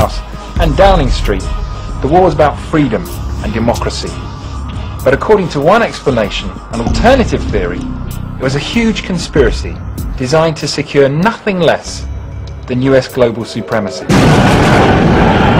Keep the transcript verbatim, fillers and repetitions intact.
House and Downing Street, the war was about freedom and democracy. But according to one explanation, an alternative theory, it was a huge conspiracy designed to secure nothing less than U S global supremacy.